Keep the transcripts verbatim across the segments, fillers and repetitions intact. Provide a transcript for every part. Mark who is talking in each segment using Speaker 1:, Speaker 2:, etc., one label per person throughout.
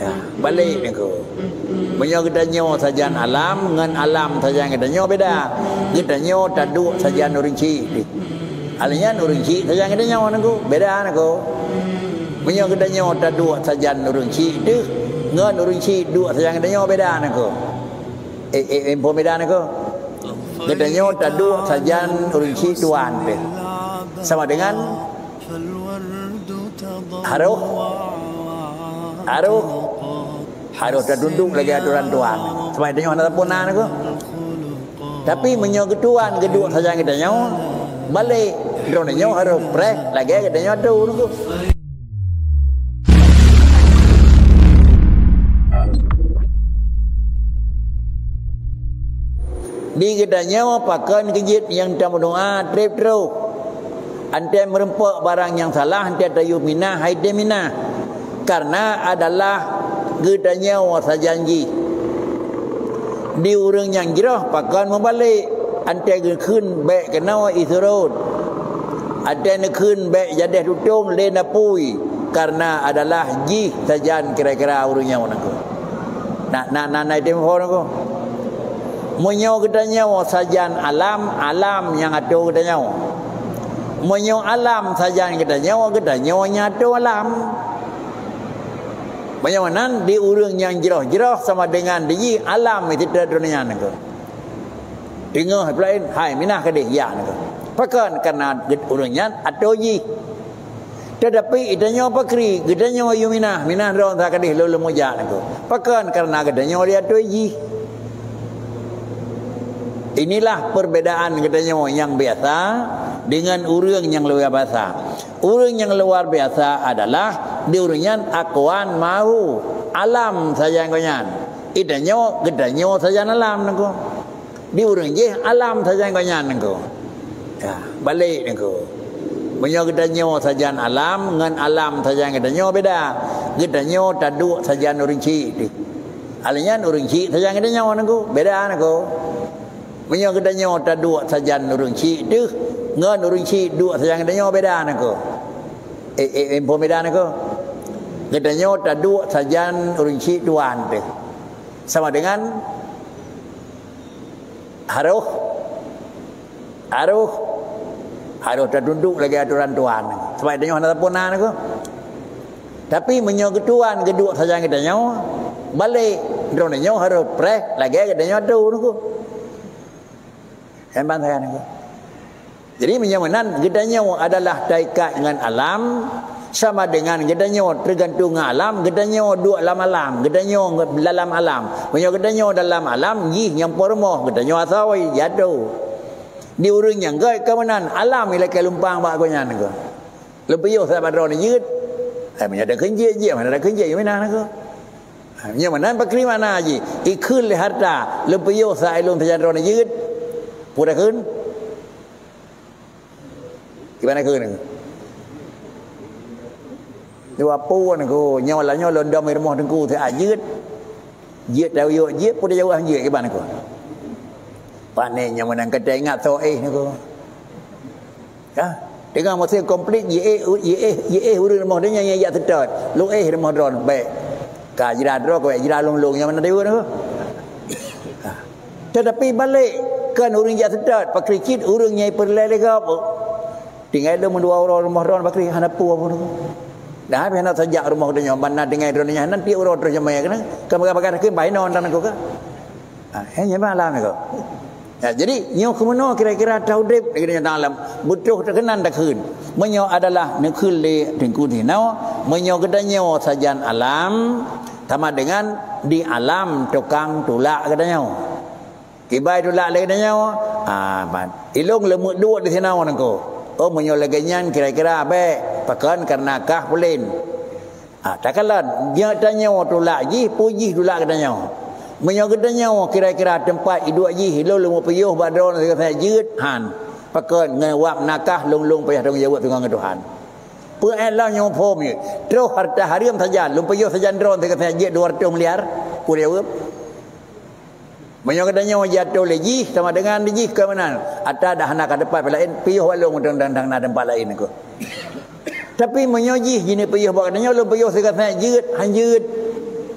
Speaker 1: Ya, balik ni ko. Menyo kita nyo sajan alam ngan alam sajan kita nyo beda. Kita nyo taduk sajan urinci. Alnya urinci sajan kita nyo nako beda nako. Menyo kita nyo taduk sajan urinci tu ngan urinci duk sajan kita nyo beda nako. Eh eh eh beda nako. Kita nyo taduk sajan urinci tuan tu. Sama dengan haruh haruh haruh terdunduk lagi aturan tuan sebab tengok nak pun nak aku tapi menyo ketuan kedua saja kita nyo balik drone nyo haruh press lagi kita nyo tu aku di kita nyo pakai kejit yang tamu doa trip terus ante merempak barang yang salah ante tayu minah haide minah karena adalah gedanya wasa janji di urang yang jerah pakan membalik ante geun baik kenau isurut ante nekeun baik jadeh tutung lena pui karena adalah ji sajan kira-kira urangnya wanako nak nak nak naik tempo nako menyo gedanya wasa jan alam alam yang ado gedanya menyo alam sajan gedanya gedanya nyatu alam. Bagaimana di urang yang jerah-jerah sama dengan di alam itu dunia nako. Dengar lain, hai minah kadeh ya nako. Pakan karena urangnya atau ji. Tetapi idanya pakri, gedanya yu minah, minah ron tak kadeh lalu moja nako. Pakan karena gedanya dia atau ji. Inilah perbedaan gedanya yang biasa dengan urang yang luar biasa. Urang yang luar biasa adalah di urungan akuan mau alam saja ngoyan. Idanyo gedanyo saja alam nako. Di urang je alam saja ngoyan nako. Ya, balik nako. Menyo gedanyo saja alam ngan alam saja gedanyo beda. Gedanyo taduk saja urinci. Alnya urinci saja gedanyo nako beda nako. Menyo gedanyo taduk saja urinci tu ngan urinci duk saja gedanyo beda nako. Eh eh eh beda nako. Gedanya taduk sajan urinci tuan tu. Sama dengan haruh haruh haruh terdunduk lagi aturan tuan. Sebab dia nak pun nak aku. Tapi menyo ketuan geduk saja gedanya balik drone nya haruh press lagi gedanya tu aku. Hemban saya aku. Jadi menyaman gedanya adalah taikat dengan alam sama dengan gedanya tergantung alam, gedanya dua alam alam, gedanya dalam alam. Punya gedanya dalam alam, ji yang pormoh, gedanya asawai jatuh. Di urang yang gay kemanan alam ila ke lumpang bak ko nyan ko. Lebih yo sa badron ni yut. Ai punya ada kenje je, mana ada kenje yo mana ko. Nya mana pakri mana ji. Ikun le harta, lebih yo sa ilung tajadron ni yut. Pura kun. Gimana kun? Dua pu nako nyawa la nyawa londom i rumah tengku te ajut jut dah yo jut pun dia jauh jut ke ban nako pane nyawa nang kedai ingat so eh nako ya dengan masa komplit ye eh ye eh ye eh urang rumah dia yang ya sedot lu eh rumah dron baik ka jira dro ko jira long-long yang mana dia nako tetapi balik kan urang ya sedot pakrikit urang nyai perlele ke apa tinggal lu dua orang rumah dron pakri hanapu apa nako. Dah habis nak sejak rumah dia mana dengan drone-nya nanti urut terus jamai kan kamu-kamu ke bayi non dan aku ke ah hanya malam aku ya jadi nyo kemono kira-kira tahu dep dengan dalam butuh terkenan dak keun menyo adalah nekul le tengku dinau menyo gedanya sajan alam sama dengan di alam tukang tulak gedanya kibai tulak le gedanya ah ban ilung lemut dua di sana nangko. Oh menyo legenyan kira-kira abe pakan karena kah pulen. Ah takalan dia tanya tu lagi puji dulu katanya. Menyo katanya kira-kira tempat hidup ji hilau lu payuh badron saya jut han. Pakan ngewak nakah lung-lung payah dong jawab dengan Tuhan. Pu elah nyo pom ni. Terus harta hariam saja lu payuh saja dron saya jut dua ratus miliar pu dia wep. Menyo katanya jatuh lagi sama dengan lagi ke mana? Ada dah nak ke depan lain payuh walung dang-dang nak tempat lain aku. Tapi menyoji jenis payuh buat katanya lu payuh saya jut han jut.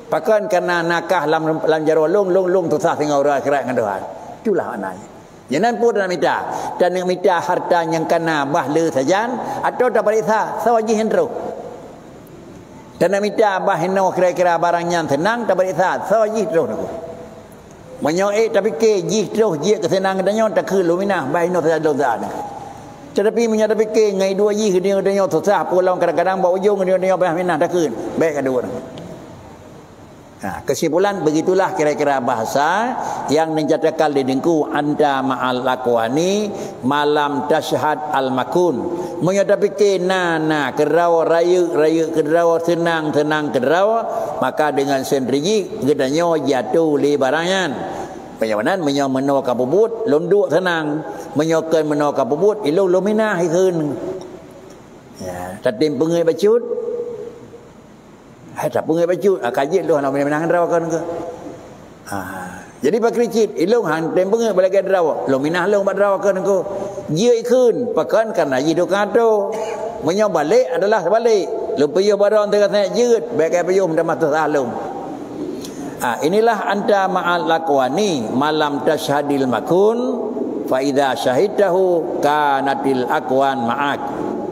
Speaker 1: Pakan karena nakah lam lam jarwa long long long tu sah tengah orang akhirat dengan Tuhan. Itulah maknanya. Jangan pun dalam minta. Dan yang minta harta yang kena bahla saja atau tak periksa sawajih hendro. Dan yang minta bahino kira-kira barangnya tenang tak periksa sawajih terus aku. Menyoek tapi ke jih terus jih kesenangan danyo tak ke lumina bahino saja dosa. Tetapi menyata fikir ngai dua jih dia dia susah pulang kadang-kadang bawa ujung dia dia bah minah tak ke. Baik kedua. Nah, kesimpulan begitulah kira-kira bahasa yang menyatakan di dengku anda ma'al lakwani malam tashhad al-makun. Menyata fikir nana kerawa rayu rayu kerawa senang tenang kerawa maka dengan sendiri gedanya jatuh li barangan. Penyawanan menyo meno kapubut lunduk senang menyokan meno kapubut ilu lumina hai keun. Ya, tatim pengai bacut. Hai tak pengai bacut, kaji lu nak menang rawa kan ke. Ha, jadi pakricit ilu hang tem pengai balagai rawa. Lumina lu bad rawa kan ke. Jia keun pakan karena jidu kato. Menyo balik adalah balik. Lu payo baron tengah saya jeut bagai payo dah matu salum. Ah, inilah anta ma'al lakwani malam tashhadil makun fa idza syahidtahu kanatil akwan ma'ak.